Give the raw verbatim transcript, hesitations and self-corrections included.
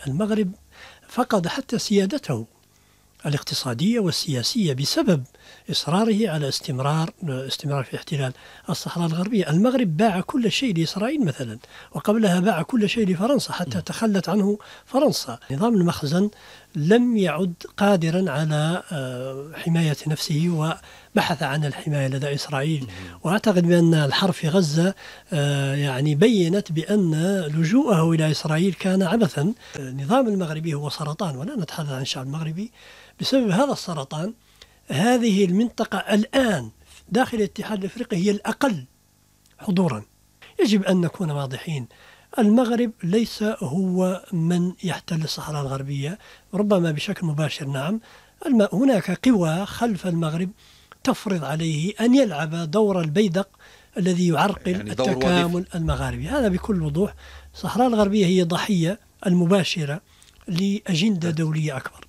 المغرب فقد حتى سيادته الاقتصادية والسياسية بسبب إصراره على استمرار استمرار في احتلال الصحراء الغربية. المغرب باع كل شيء لإسرائيل مثلا، وقبلها باع كل شيء لفرنسا حتى تخلت عنه فرنسا. نظام المخزن لم يعد قادرا على حماية نفسه وبحث عن الحماية لدى إسرائيل. وأعتقد بأن الحرب في غزة يعني بيّنت بأن لجوءه إلى إسرائيل كان عبثا. النظام المغربي هو سرطان، ولا نتحدث عن الشعب المغربي. بسبب هذا السرطان هذه المنطقة الآن داخل الاتحاد الأفريقي هي الأقل حضورا. يجب أن نكون واضحين، المغرب ليس هو من يحتل الصحراء الغربية، ربما بشكل مباشر نعم. هناك قوى خلف المغرب تفرض عليه أن يلعب دور البيدق الذي يعرقل يعني التكامل المغاربي. هذا بكل وضوح. الصحراء الغربية هي ضحية المباشرة لأجندة دولية أكبر.